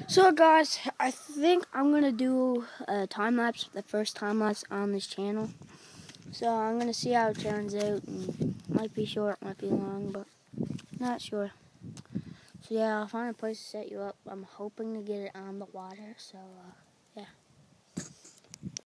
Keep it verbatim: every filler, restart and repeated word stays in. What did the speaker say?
So guys, I think I'm gonna do a time lapse, the first time lapse on this channel. So I'm gonna see how it turns out. And might be short, might be long, but not sure. So yeah, I'll find a place to set you up. I'm hoping to get it on the water. So uh,